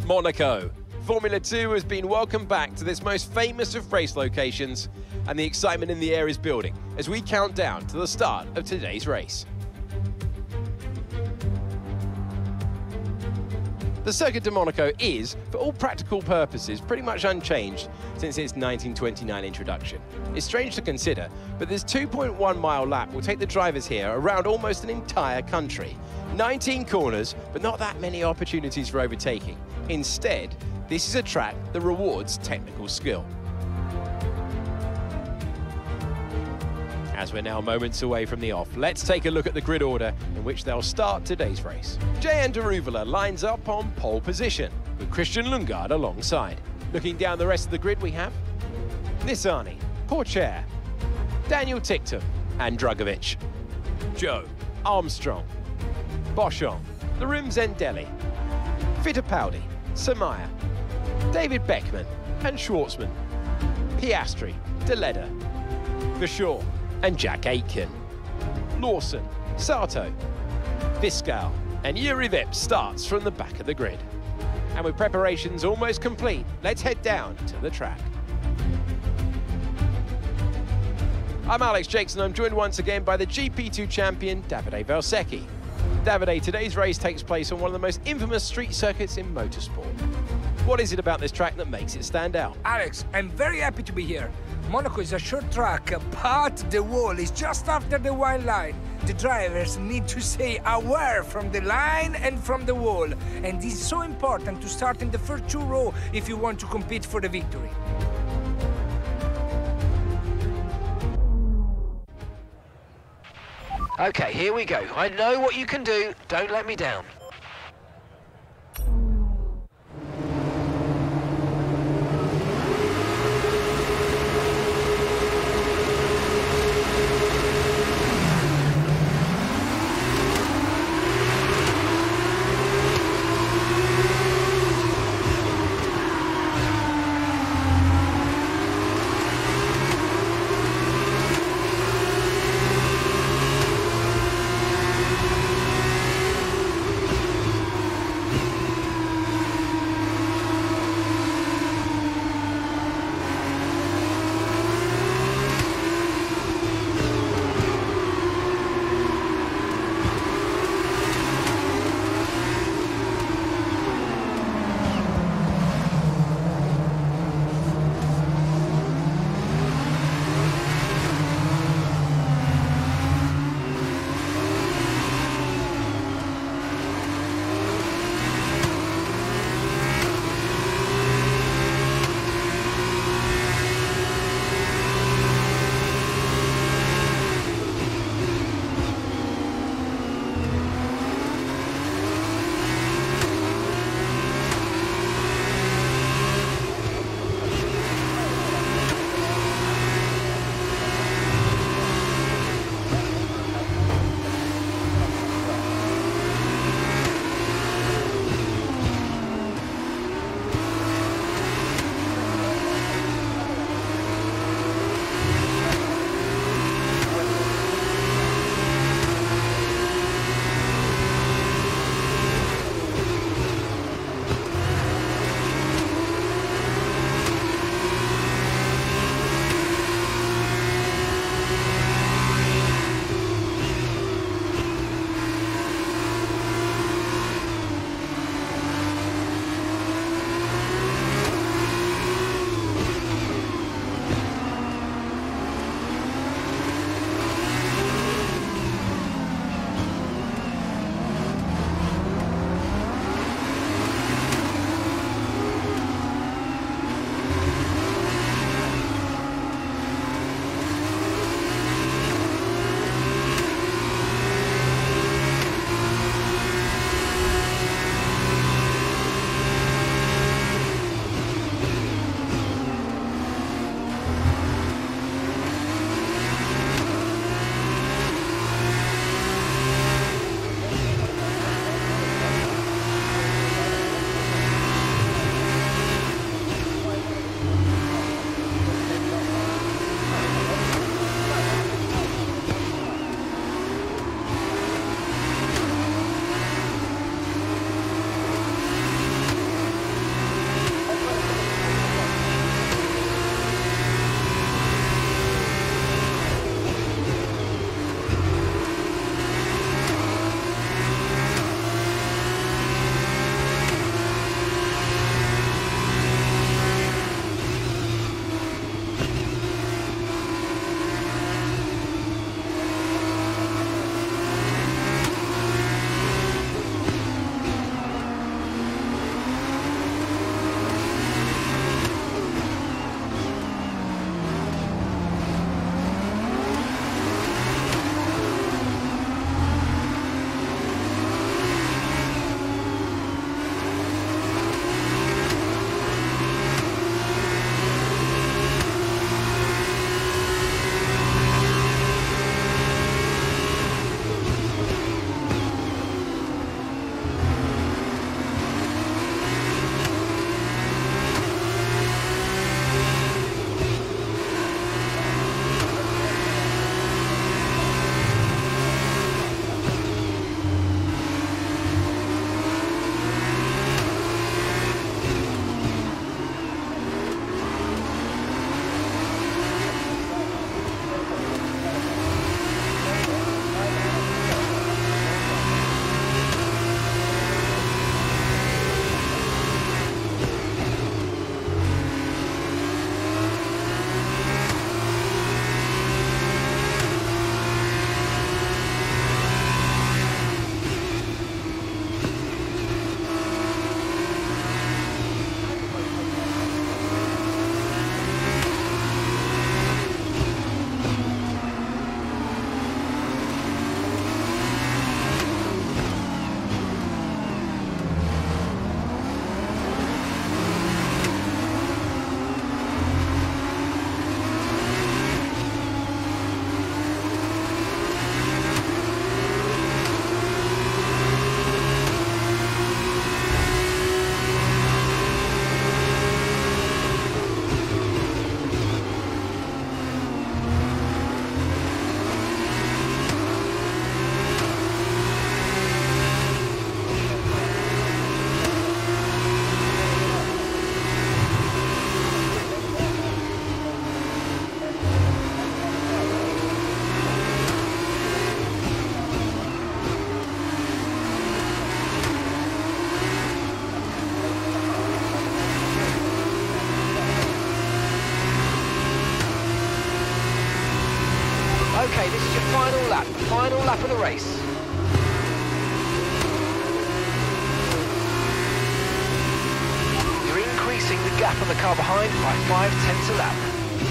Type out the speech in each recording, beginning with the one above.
Monaco. Formula 2 has been welcomed back to this most famous of race locations, and the excitement in the air is building as we count down to the start of today's race. The Circuit de Monaco is, for all practical purposes, pretty much unchanged since its 1929 introduction. It's strange to consider, but this 2.1-mile lap will take the drivers here around almost an entire country. 19 corners, but not that many opportunities for overtaking. Instead, this is a track that rewards technical skill. As we're now moments away from the off, let's take a look at the grid order in which they'll start today's race. Jan de Reuveler lines up on pole position, with Christian Lundgaard alongside. Looking down the rest of the grid, we have Nissany, Pourchaire, Daniel Ticktum and Drugovic, Joe, Armstrong, Boschon, Larim Zendelli, Fittipaldi, Samaya, David Beckman and Schwartzman, Piastri, Deleda, Vachon and Jack Aitken, Lawson, Sato, Viscal and Yuri Vips starts from the back of the grid. And with preparations almost complete, let's head down to the track. I'm Alex Jakes and I'm joined once again by the GP2 champion, Davide Valsecchi. Davide, today's race takes place on one of the most infamous street circuits in motorsport. What is it about this track that makes it stand out? Alex, I'm very happy to be here. Monaco is a short track, but the wall is just after the white line. The drivers need to stay aware from the line and from the wall. And it's so important to start in the first two rows if you want to compete for the victory. Okay, here we go. I know what you can do. Don't let me down. final lap of the race. You're increasing the gap on the car behind by 0.5 a lap.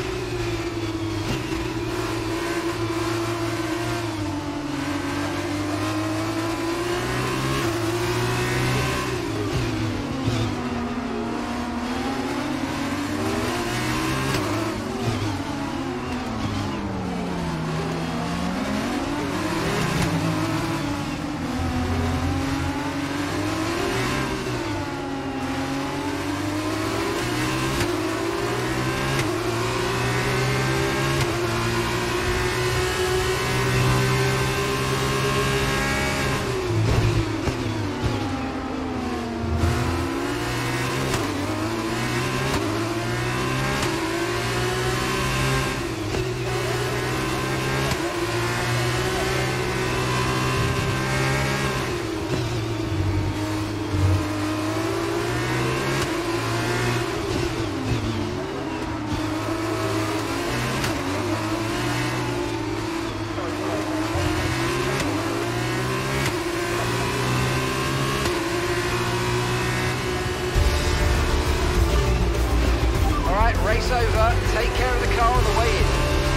Race over, take care of the car on the way in.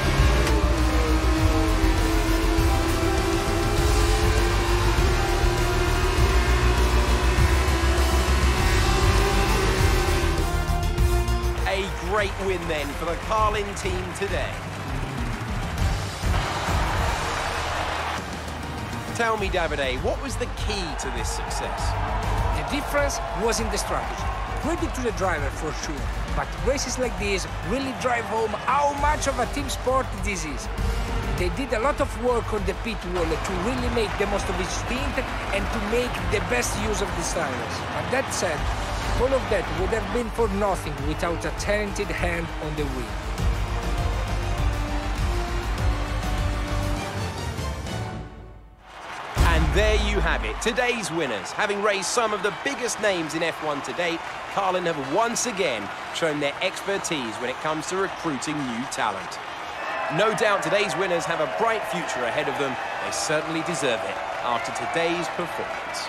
A great win then for the Carlin team today. Tell me, Davide, what was the key to this success? The difference was in the strategy. Credit to the driver for sure, but races like this really drive home how much of a team sport this is. They did a lot of work on the pit wall to really make the most of each stint and to make the best use of the tires. But that said, all of that would have been for nothing without a talented hand on the wheel. There you have it, today's winners. Having raised some of the biggest names in F1 to date, Carlin have once again shown their expertise when it comes to recruiting new talent. No doubt today's winners have a bright future ahead of them. They certainly deserve it after today's performance.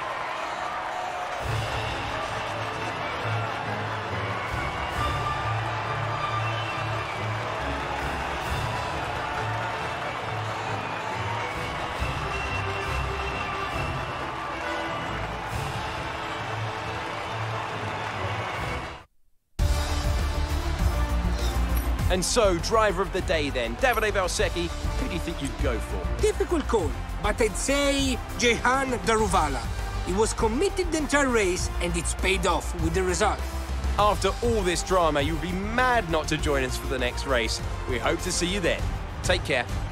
And so, driver of the day then, Davide Valsecchi, who do you think you'd go for? Difficult call, but I'd say Jehan Daruvala. He was committed the entire race, and it's paid off with the result. After all this drama, you'd be mad not to join us for the next race. We hope to see you then. Take care.